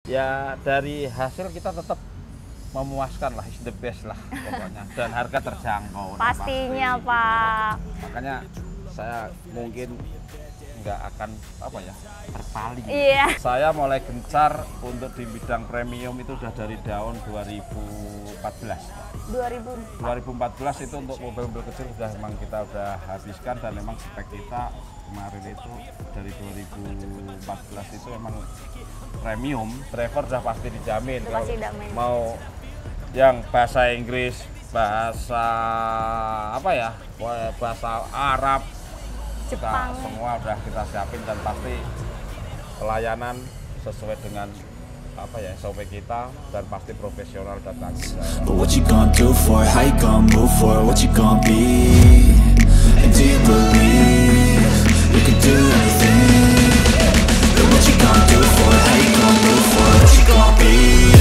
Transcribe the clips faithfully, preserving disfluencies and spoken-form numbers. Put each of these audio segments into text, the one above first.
Ya dari hasil kita tetap memuaskan lah, is the best lah pokoknya. Dan harga terjangkau. Pastinya pasti, Pak. gitu. Makanya saya mungkin nggak akan apa ya terpaling. Iya. Saya mulai gencar untuk di bidang premium itu sudah dari tahun dua ribu empat belas. dua ribu dua ribu empat belas itu untuk mobil-mobil kecil sudah memang kita udah habiskan, dan memang spek kita kemarin itu dari dua ribu empat belas itu memang premium, driver sudah pasti dijamin. Udah pasti dijamin. Mau yang bahasa Inggris, bahasa apa ya, bahasa Arab, Jepang, kita semua udah kita siapin, dan pasti pelayanan sesuai dengan apa ya S O P kita, dan pasti profesional dan tanggung jawab. But what you gonna do for it? How you gonna move for it? What you gonna be? And do you believe you can do anything? But what you gonna do for it? How you gonna move for it? What you gonna be?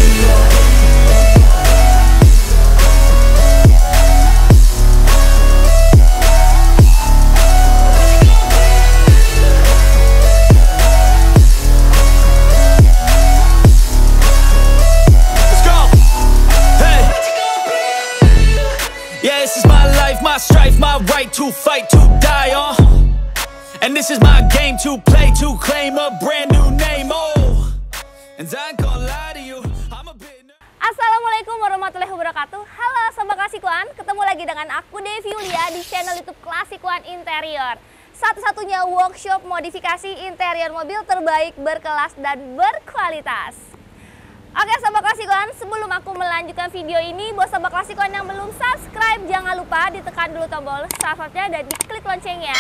My strife, my right to fight, to die on. And this is my game to play, to claim a brand new name. Oh, and I ain't gonna lie to you, I'm a bit. Assalamualaikum warahmatullahi wabarakatuh. Halo Sobat Klasikuan, ketemu lagi dengan aku Devi Yulia di channel YouTube Klasikuan Interior. Satu-satunya workshop modifikasi interior mobil terbaik, berkelas dan berkualitas. Oke Sobat Klasikuan, sebelum aku melanjutkan video ini, buat Sobat Klasikuan yang belum subscribe, jangan lupa ditekan dulu tombol subscribe-nya dan diklik loncengnya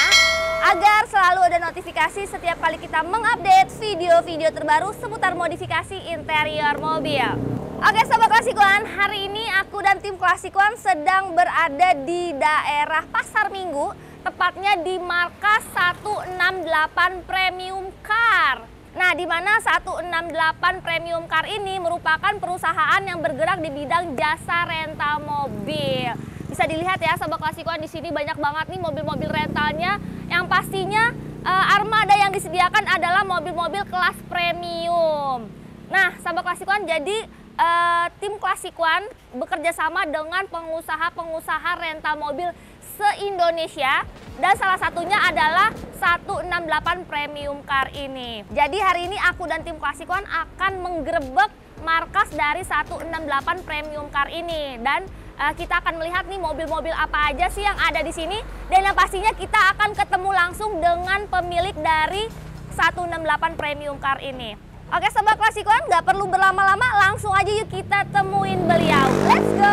agar selalu ada notifikasi setiap kali kita mengupdate video-video terbaru seputar modifikasi interior mobil. Oke Sobat Klasikuan, hari ini aku dan tim Klasikuan sedang berada di daerah Pasar Minggu, tepatnya di markas seratus enam puluh delapan Premium Car. Nah, di mana seratus enam puluh delapan Premium Car ini merupakan perusahaan yang bergerak di bidang jasa rental mobil. Bisa dilihat ya Sobat Klasikuan, di sini banyak banget nih mobil-mobil rentalnya, yang pastinya uh, armada yang disediakan adalah mobil-mobil kelas premium. Nah, Sobat Klasikuan, jadi uh, tim Klasikuan bekerja sama dengan pengusaha-pengusaha rental mobil se-Indonesia, dan salah satunya adalah seratus enam puluh delapan Premium Car ini. Jadi hari ini aku dan tim Klasikuan akan menggerebek markas dari seratus enam puluh delapan Premium Car ini, dan uh, kita akan melihat nih mobil-mobil apa aja sih yang ada di sini, dan yang pastinya kita akan ketemu langsung dengan pemilik dari seratus enam puluh delapan Premium Car ini. Oke Sobat Klasikuan, nggak perlu berlama-lama, langsung aja yuk kita temuin beliau. Let's go!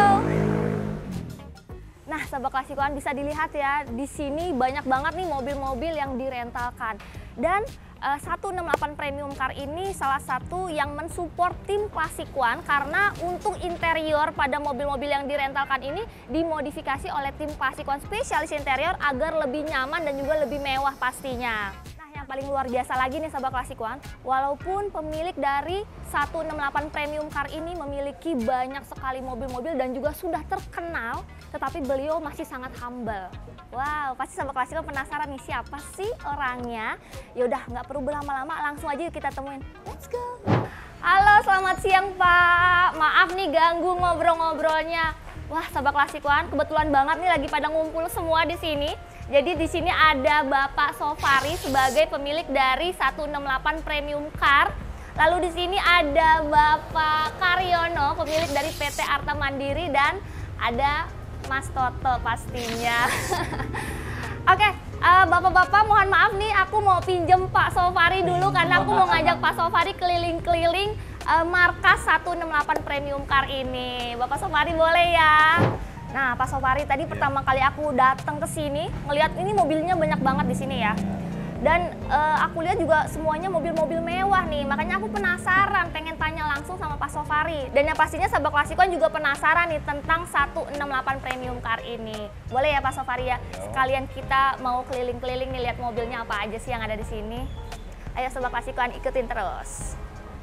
Nah, Sobat Klasikuan, bisa dilihat ya, di sini banyak banget nih mobil-mobil yang direntalkan. Dan uh, seratus enam puluh delapan Premium Car ini salah satu yang mensupport tim Klasikuan, karena untuk interior pada mobil-mobil yang direntalkan ini dimodifikasi oleh tim Klasikuan spesialis interior agar lebih nyaman dan juga lebih mewah pastinya. Yang paling luar biasa lagi nih Sobat Klasikuan, walaupun pemilik dari seratus enam puluh delapan Premium Car ini memiliki banyak sekali mobil-mobil dan juga sudah terkenal, tetapi beliau masih sangat humble. Wow, pasti Sobat Klasikuan penasaran nih siapa sih orangnya? Yaudah, nggak perlu berlama-lama, langsung aja yuk kita temuin. Let's go! Halo, selamat siang Pak. Maaf nih ganggu ngobrol-ngobrolnya. Wah, Sobat Klasikuan, kebetulan banget nih lagi pada ngumpul semua di sini. Jadi di sini ada Bapak Sofari sebagai pemilik dari seratus enam puluh delapan Premium Car. Lalu di sini ada Bapak Karyono, pemilik dari P T Arta Mandiri, dan ada Mas Toto pastinya. Oke, Bapak-bapak uh, mohon maaf nih, aku mau pinjem Pak Sofari dulu karena aku mau ngajak Pak Sofari keliling-keliling uh, markas seratus enam puluh delapan Premium Car ini. Bapak Sofari boleh ya? Nah, Pak Sofari, tadi pertama kali aku datang ke sini, ngelihat ini mobilnya banyak banget di sini ya. Dan uh, aku lihat juga semuanya mobil-mobil mewah nih, makanya aku penasaran, pengen tanya langsung sama Pak Sofari. Dan yang pastinya Sobat Klasikuan juga penasaran nih tentang seratus enam puluh delapan Premium Car ini. Boleh ya Pak Sofari ya? Sekalian kita mau keliling-keliling nih, lihat mobilnya apa aja sih yang ada di sini. Ayo Sobat Klasikuan, ikutin terus.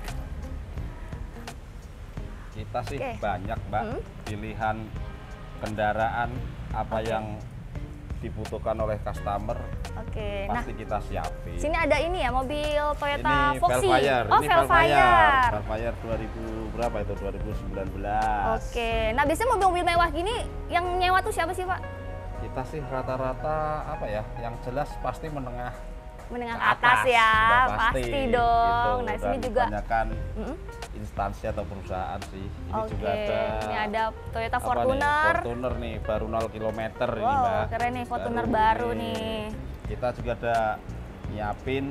Kita sih Oke. banyak Mbak Hmm? pilihan kendaraan apa Oke. yang dibutuhkan oleh customer, Oke, nah pasti kita siapin. sini ada ini ya mobil Toyota Ini Foxy. Velfire, Oh, ini Velfire. Velfire dua ribu berapa itu? dua ribu sembilan belas. Oke, nah biasanya mobil-mobil mewah gini yang nyewa tuh siapa sih Pak? Kita sih rata-rata apa ya? Yang jelas pasti menengah Menengah ke ke atas, ya, sudah pasti, dong. gitu. Nah sini Dan juga. kebanyakan Mm-mm. instansi atau perusahaan sih. Ini Oke, juga ada. ini ada Toyota apa Fortuner. Nih? Fortuner nih baru nol kilometer ini Wow, Mbak. keren nih Fortuner baru nih. Kita juga ada nyiapin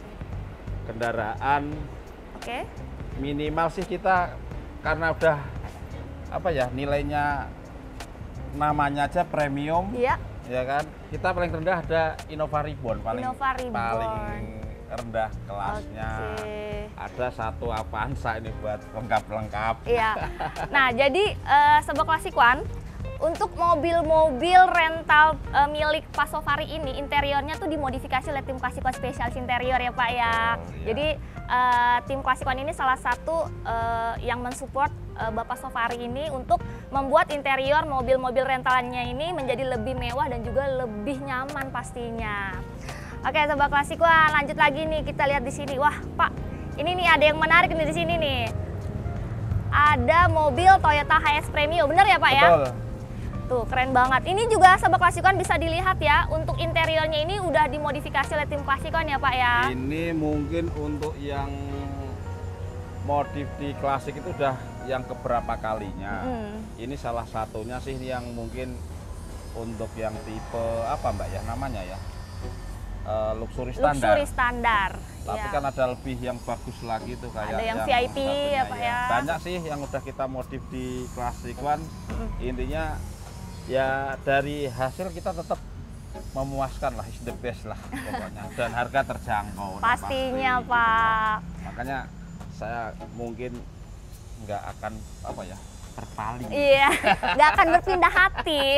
kendaraan Oke. minimal sih kita karena udah apa ya nilainya namanya aja premium Iya. ya kan, kita paling rendah ada Innova Reborn paling Innova Reborn. paling rendah kelasnya. Oke. Ada satu Avanza ini buat lengkap-lengkap. Iya. Nah, jadi eh, Sobat Klasik One, untuk mobil-mobil rental eh, milik Pak Sofari ini interiornya tuh dimodifikasi oleh tim Klasik One Spesialis Interior ya Pak ya. Oh, iya. Jadi eh, tim Klasik One ini salah satu eh, yang mensupport eh, Bapak Sofari ini untuk membuat interior mobil-mobil rentalnya ini menjadi lebih mewah dan juga lebih nyaman pastinya. Oke, Sobat Klasik One, lanjut lagi nih, kita lihat di sini. Wah, Pak, ini nih ada yang menarik nih di sini nih. Ada mobil Toyota Hiace Premio, bener ya Pak ya? Betul. Tuh, keren banget. Ini juga Sobat Klasik One bisa dilihat ya, untuk interiornya ini udah dimodifikasi oleh tim Klasik One ya Pak ya? Ini mungkin untuk yang modif di klasik itu udah yang keberapa kalinya. Mm. Ini salah satunya sih yang mungkin untuk yang tipe apa Mbak ya namanya ya? Uh, luxury standar. Luxury standar. Tapi ya. kan ada lebih yang bagus lagi tuh kayak Ada yang V I P satunya ya Pak ya? Banyak sih yang udah kita modif di Classic One. Mm. Intinya ya dari hasil kita tetap memuaskan lah, is the best lah pokoknya. Dan harga terjangkau. Pastinya pasti, Pak. gitu. Makanya saya mungkin nggak akan apa ya berpaling. Iya, nggak akan berpindah hati.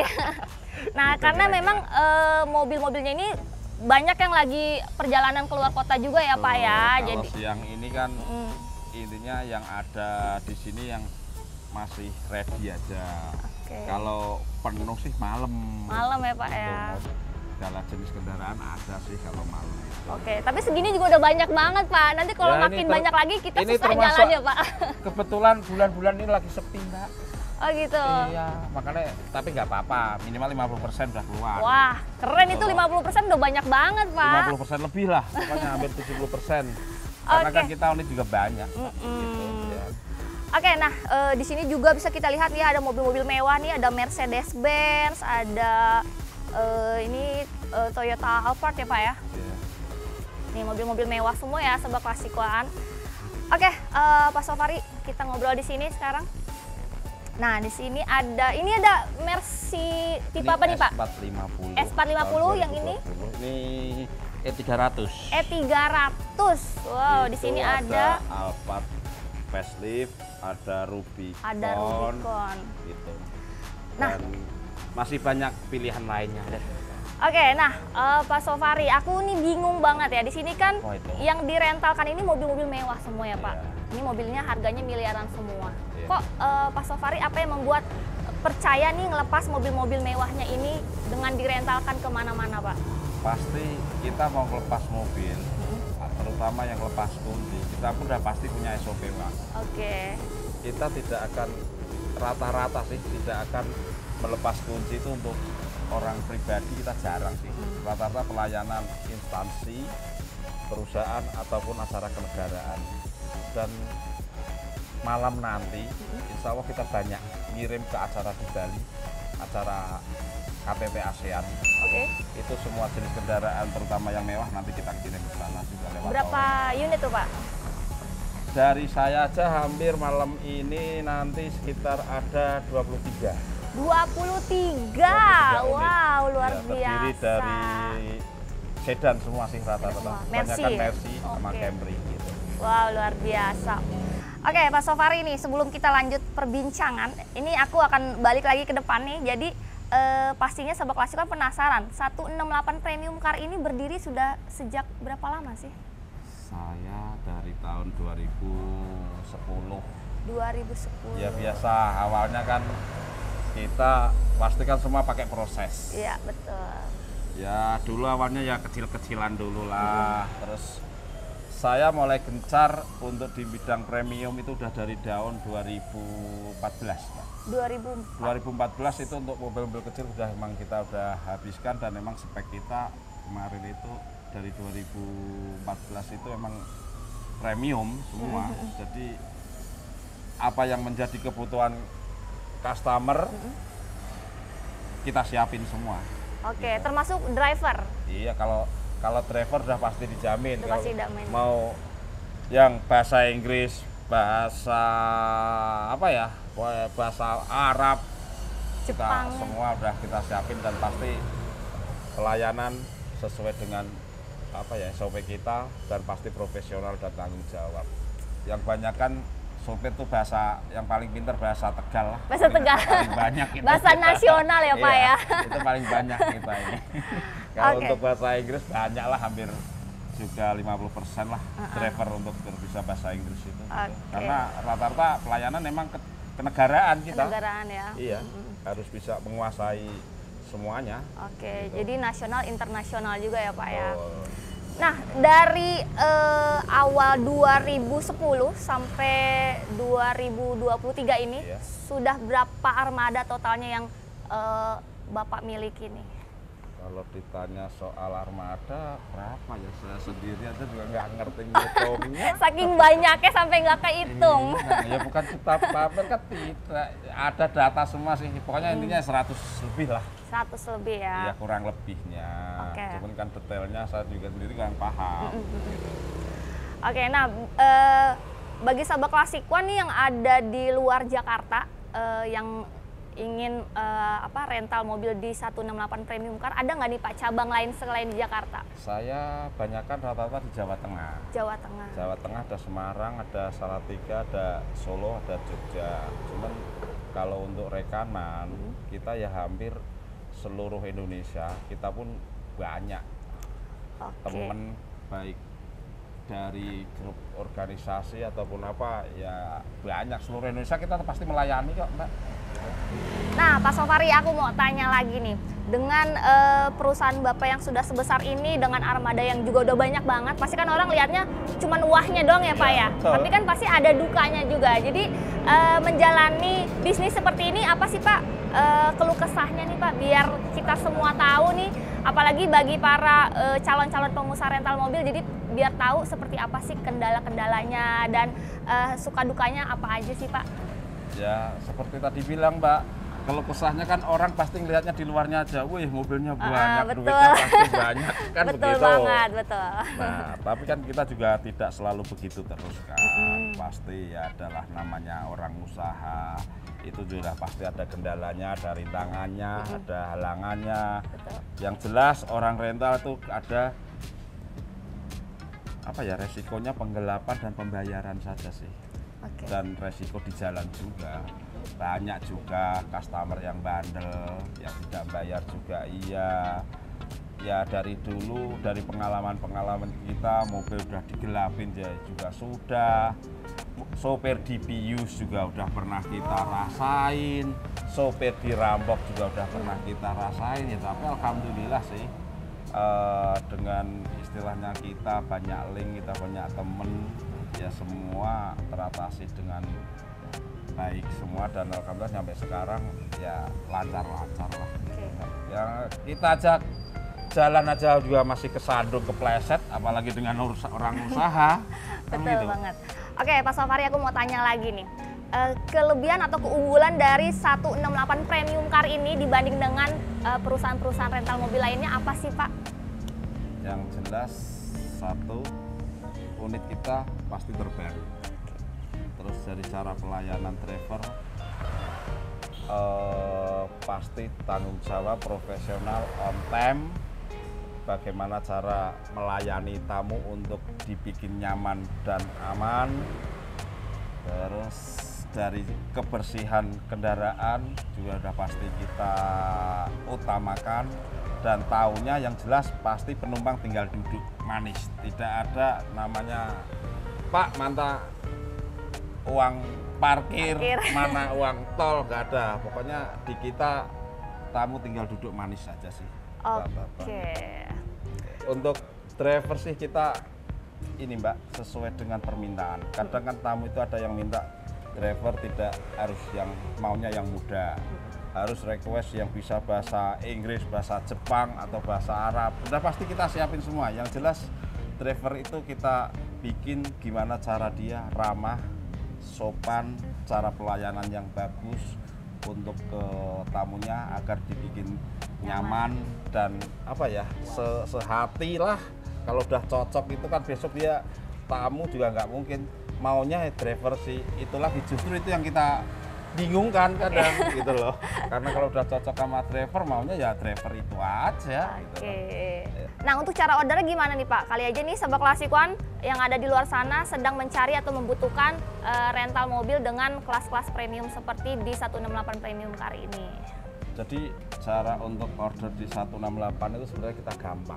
Nah, Gitu karena kira-kira. memang eh, mobil-mobilnya ini banyak yang lagi perjalanan keluar kota juga ya Pak ya. Kalau Jadi siang ini kan mm, intinya yang ada di sini yang masih ready aja. oke. Kalau penuh sih malam. Malam ya Pak ya. Segala jenis kendaraan ada sih kalau malam itu. Oke, tapi segini juga udah banyak banget Pak. Nanti kalau Ya, ini makin ter- banyak lagi kita ini susah termasuk- jalan ya Pak. Kebetulan bulan-bulan ini lagi sepi Mbak. Oh gitu. Iya, makanya tapi nggak apa-apa, minimal lima puluh persen udah keluar. Wah, keren itu Oh. lima puluh persen udah banyak banget lima Pak. puluh persen lebih lah, pokoknya hampir tujuh puluh persen. Karena Oke. kan kita unit juga banyak. Mm-mm. Gitu, ya. Oke, nah eh, di sini juga bisa kita lihat ya ada mobil-mobil mewah nih, ada Mercedes-Benz, ada eh, ini eh, Toyota Alphard ya Pak ya. Iya. Nih mobil-mobil mewah semua ya, Sobat Klasik One. Oke, eh, Pak Sofari, kita ngobrol di sini sekarang. Nah, di sini ada, ini ada Mercy tipe Ini apa nih Pak? S empat lima puluh. S empat lima puluh yang ini? Ini E tiga ratus. E tiga ratus. Wow, di Itu sini ada Alphard facelift, ada Rubicon. ada Rubicon. Gitu. Nah. Dan masih banyak pilihan lainnya deh. Oke, nah eh, Pak Sofari, aku nih bingung banget ya. Di sini kan Oh, itu. yang direntalkan ini mobil-mobil mewah semua ya Pak. Iya. Ini mobilnya harganya miliaran semua. Iya. Kok eh, Pak Sofari apa yang membuat percaya nih ngelepas mobil-mobil mewahnya ini dengan direntalkan kemana-mana Pak? Pasti kita mau lepas mobil, terutama yang lepas kunci, kita pun udah pasti punya S O P Pak. Oke. Kita tidak akan rata-rata sih tidak akan melepas kunci itu untuk orang pribadi, kita jarang sih. Rata-rata pelayanan instansi, perusahaan ataupun acara kenegaraan. Dan malam nanti insya Allah kita banyak ngirim ke acara di Bali, acara K T T ASEAN. Oke. Itu semua jenis kendaraan terutama yang mewah nanti kita kirim ke sana juga lewat Berapa unit tuh Pak? tol. Dari saya aja hampir malam ini nanti sekitar ada dua puluh tiga. dua puluh tiga. unit. Wow, luar Ya, terdiri biasa. dari sedan semua sih rata-rata. Semua. Kebanyakan Mercy. Mercy sama Oke. Camry gitu. Wow, luar biasa. Oke, Pak Sofari nih, sebelum kita lanjut perbincangan, ini aku akan balik lagi ke depan nih. Jadi eh, pastinya Sobat Klasik kan penasaran, seratus enam puluh delapan Premium Car ini berdiri sudah sejak berapa lama sih? Saya dari tahun dua ribu sepuluh. dua ribu sepuluh. Ya biasa, awalnya kan kita pasti kan semua pakai proses. Iya, betul. Ya dulu awalnya ya kecil-kecilan dulu lah, terus saya mulai gencar untuk di bidang premium itu udah dari tahun dua ribu empat belas. Pak. dua ribu dua ribu empat belas itu untuk mobil-mobil kecil udah memang kita udah habiskan, dan memang spek kita kemarin itu dari dua ribu empat belas itu memang premium semua. Mm-hmm. Jadi apa yang menjadi kebutuhan customer mm-hmm. kita siapin semua. Oke, okay, gitu. Termasuk driver? Iya, kalau kalau driver udah pasti dijamin. Udah kalau pasti dijamin. Mau yang bahasa Inggris, bahasa apa ya, bahasa Arab, Jepang, kita semua udah kita siapin, dan pasti pelayanan sesuai dengan apa ya S O P kita, dan pasti profesional dan tanggung jawab. Yang banyak kan sopir tuh bahasa yang paling pintar bahasa Tegal lah. Bahasa Tegal. Paling banyak itu. Bahasa nasional ya Pak iya, ya. Itu paling banyak kita ini. Kalau okay. untuk bahasa Inggris banyak lah, hampir juga lima puluh persen lah uh-uh. driver untuk bisa bahasa Inggris itu. Okay. Karena rata-rata pelayanan memang ke, kenegaraan kita. Kenegaraan ya. Iya, mm-hmm. harus bisa menguasai semuanya. Oke, okay. gitu. Jadi nasional internasional juga ya Pak oh. ya. Nah, dari uh, awal dua ribu sepuluh sampai dua ribu dua puluh tiga ini iya. sudah berapa armada totalnya yang uh, Bapak miliki nih? Kalau ditanya soal armada berapa ya, saya sendiri aja juga nggak ngerti ngitungnya. Saking banyaknya sampai nggak kehitung. Nah, ya bukan kita pamer kan tidak ada data semua sih. Pokoknya hmm. intinya seratus lebih lah. seratus lebih ya? Iya, kurang lebihnya. Okay. Cuman kan detailnya saya juga sendiri kan paham. Mm -hmm. gitu. Oke, okay, nah eh, bagi sahabat Classic One nih yang ada di luar Jakarta eh, yang ingin uh, apa rental mobil di seratus enam puluh delapan Premium Car, ada nggak nih Pak cabang lain selain di Jakarta? Saya banyakkan rata-rata di Jawa Tengah. Jawa Tengah. Jawa Tengah ada Semarang, ada Salatiga, ada Solo, ada Jogja. Cuman kalau untuk rekanan hmm. kita ya hampir seluruh Indonesia, kita pun banyak okay. temen baik dari grup organisasi ataupun apa ya, banyak seluruh Indonesia kita pasti melayani kok Mbak. Nah Pak Sofari, aku mau tanya lagi nih, dengan uh, perusahaan Bapak yang sudah sebesar ini, dengan armada yang juga udah banyak banget, pasti kan orang lihatnya cuman wahnya doang ya Pak ya, ya? Tapi kan pasti ada dukanya juga. Jadi uh, menjalani bisnis seperti ini apa sih Pak uh, keluh kesahnya nih Pak, biar kita semua tahu nih, apalagi bagi para calon-calon uh, pengusaha rental mobil, jadi biar tahu seperti apa sih kendala-kendalanya dan uh, suka dukanya apa aja sih Pak? Ya seperti tadi bilang Mbak, kalau kesahnya kan orang pasti ngelihatnya di luarnya aja, wih mobilnya banyak, uh, duitnya pasti banyak, kan betul begitu. Banget, betul. Nah tapi kan kita juga tidak selalu begitu terus kan, mm-hmm. pasti ya adalah namanya orang usaha, itu juga pasti ada kendalanya, ada rintangannya, mm-hmm. ada halangannya. Betul. Yang jelas orang rental itu ada apa ya, resikonya penggelapan dan pembayaran saja sih. Okay. Dan resiko di jalan juga banyak, juga customer yang bandel, yang tidak bayar juga iya. Ya dari dulu, dari pengalaman-pengalaman kita, mobil udah digelapin ya juga sudah, sopir dibius juga udah pernah kita rasain, sopir dirampok juga udah pernah kita rasain ya. Tapi alhamdulillah sih uh, dengan istilahnya kita banyak link, kita banyak temen, ya semua teratasi dengan baik semua, dan alhamdulillah sampai sekarang ya lancar-lancar lah. Okay. Ya kita aja jalan aja juga masih kesandung, kepleset, apalagi dengan orang usaha. Betul gitu. banget. Oke Pak Sofari, aku mau tanya lagi nih, uh, kelebihan atau keunggulan dari seratus enam puluh delapan Premium Car ini dibanding dengan uh, perusahaan-perusahaan rental mobil lainnya apa sih Pak? Yang jelas satu, unit kita pasti terbaru. Terus dari cara pelayanan driver eh, pasti tanggung jawab, profesional, on time. Bagaimana cara melayani tamu untuk dibikin nyaman dan aman. Terus dari kebersihan kendaraan juga udah pasti kita utamakan. Dan tahunya yang jelas pasti penumpang tinggal duduk manis, tidak ada namanya Pak mana uang parkir, parkir. mana uang tol, nggak ada. Pokoknya di kita tamu tinggal duduk manis saja sih. Oke. Untuk driver sih kita ini Mbak sesuai dengan permintaan. Kadang kan tamu itu ada yang minta driver tidak harus yang maunya yang muda, harus request yang bisa bahasa Inggris, bahasa Jepang atau bahasa Arab. Udah pasti kita siapin semua. Yang jelas driver itu kita bikin gimana cara dia ramah, sopan, cara pelayanan yang bagus untuk ke tamunya agar dibikin nyaman, nyaman dan apa ya se sehati lah. Kalau udah cocok itu kan besok dia tamu juga nggak mungkin maunya driver sih itu lagi, justru itu yang kita bingungkan kadang gitu loh. Karena kalau udah cocok sama driver maunya ya driver itu aja. Oke. Gitu loh. Nah untuk cara ordernya gimana nih Pak? Kali aja nih Sobat Klasikuan yang ada di luar sana sedang mencari atau membutuhkan uh, rental mobil dengan kelas-kelas premium seperti di seratus enam puluh delapan Premium Car ini. Jadi cara untuk order di seratus enam puluh delapan itu sebenarnya kita gampang.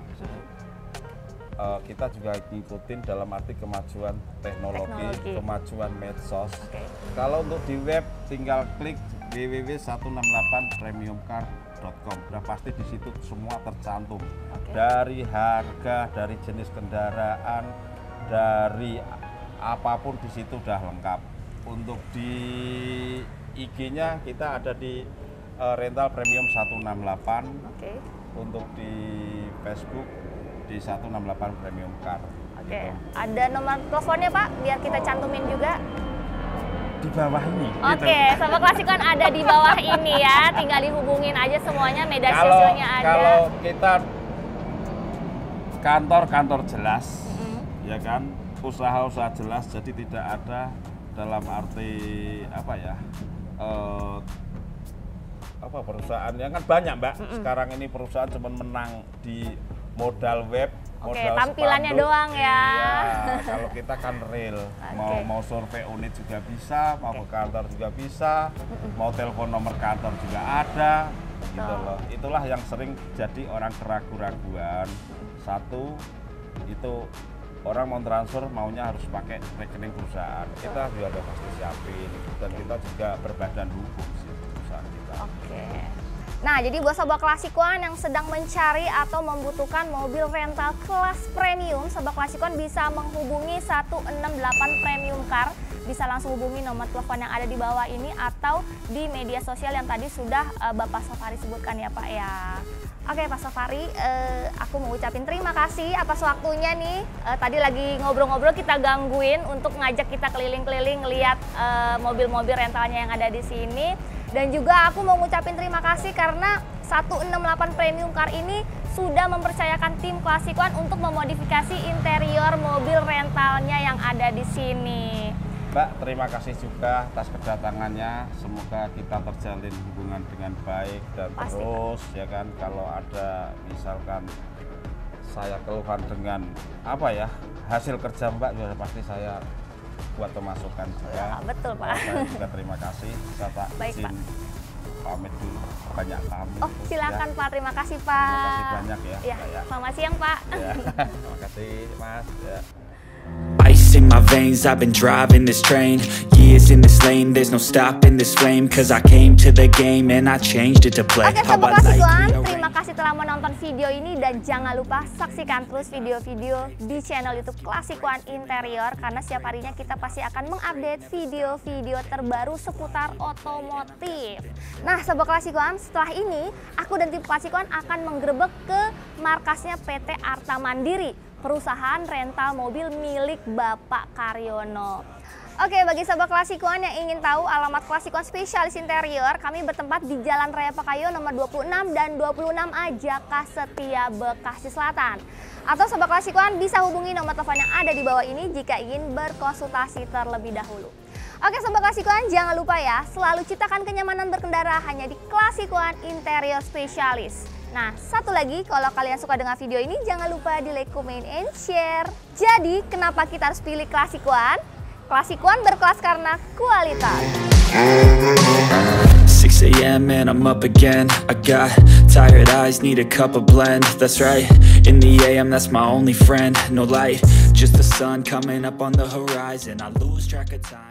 Uh, kita juga ngikutin dalam arti kemajuan teknologi, teknologi. kemajuan medsos. Okay. Kalau untuk di web tinggal klik w w w titik seratus enam puluh delapan premium car dot com. Udah pasti di situ semua tercantum. Okay. Dari harga, dari jenis kendaraan, dari apapun di situ udah lengkap. Untuk di I G-nya kita ada di uh, rental premium seratus enam puluh delapan. Okay. Untuk di Facebook di seratus enam puluh delapan Premium Car. Oke, gitu. Ada nomor teleponnya Pak, biar kita cantumin juga. Di bawah ini. Oke, gitu. Sobat Klasikuan ada di bawah ini ya, tinggal dihubungin aja semuanya, media sosialnya ada. Kalau kita kantor-kantor jelas, mm-hmm. ya kan, usaha-usaha jelas, jadi tidak ada dalam arti apa ya, uh, apa perusahaan yang kan banyak Mbak. Mm-hmm. Sekarang ini perusahaan cuma menang di modal web, Oke, modal tampilannya spanduk. doang ya. Iya, kalau kita kan real, okay. mau mau survei unit juga bisa, mau okay. ke kantor juga bisa, mau telepon nomor kantor juga ada, gitu loh. Itulah yang sering jadi orang keraguan-raguan. Satu, itu orang mau transfer maunya harus pakai rekening perusahaan. Kita juga udah pasti siapin, dan kita juga berbadan hukum sih perusahaan kita. Oke. Nah, jadi buat Sobat Klasikuan yang sedang mencari atau membutuhkan mobil rental kelas premium, Sobat Klasikuan bisa menghubungi seratus enam puluh delapan Premium Car. Bisa langsung hubungi nomor telepon yang ada di bawah ini atau di media sosial yang tadi sudah uh, Bapak Safari sebutkan ya Pak ya. Oke Pak Safari, uh, aku mau ucapin terima kasih atas waktunya nih. Uh, tadi lagi ngobrol-ngobrol kita gangguin untuk ngajak kita keliling-keliling ngeliat uh, mobil-mobil rentalnya yang ada di sini. Dan juga aku mau ngucapin terima kasih karena seratus enam puluh delapan Premium Car ini sudah mempercayakan tim Klasikuan untuk memodifikasi interior mobil rentalnya yang ada di sini. Mbak, terima kasih juga atas kedatangannya. Semoga kita terjalin hubungan dengan baik dan Pasti. terus ya kan. Kalau ada misalkan saya keluhan dengan apa ya hasil kerja Mbak, juga pasti saya buat pemasukan juga. Ya, betul Pak. Saya juga terima kasih. Saya tak Baik, izin Pak. pamit dulu, banyak tamu. Oh silakan ya. Pak, terima kasih Pak. Terima kasih banyak ya. Ya, ya. Selamat siang Pak. Ya. Terima kasih Mas. Ya. Ice in my veins, I've been driving this train. Years in this lane, there's no stopping this flame. Cause I came to the game and I changed it to play. Oke Sobat Klasikuan, terima kasih telah menonton video ini. Dan jangan lupa saksikan terus video-video di channel YouTube Klasikuan Interior. Karena setiap harinya kita pasti akan mengupdate video-video terbaru seputar otomotif. Nah Sobat Klasikuan, setelah ini aku dan tim Klasikuan akan menggerebek ke markasnya P T Arta Mandiri, perusahaan rental mobil milik Bapak Karyono. Oke, bagi Sobat Klasikuan yang ingin tahu alamat Klasikuan Spesialis Interior, kami bertempat di Jalan Raya Pakayo nomor dua puluh enam dan dua puluh enam A Jaka Setia, Bekasi Selatan. Atau Sobat Klasikuan bisa hubungi nomor telepon yang ada di bawah ini jika ingin berkonsultasi terlebih dahulu. Oke Sobat Klasikuan, jangan lupa ya, selalu ciptakan kenyamanan berkendara hanya di Klasikuan Interior Spesialis. Nah, satu lagi, kalau kalian suka dengan video ini, jangan lupa di like, comment, and share. Jadi, kenapa kita harus pilih Klasikuan? Klasikuan berkelas karena kualitas. six a m and I'm up again. I got tired eyes, need a cup of blend. That's right, in the A M that's my only friend. No light, just the sun coming up on the horizon. I lose track of time.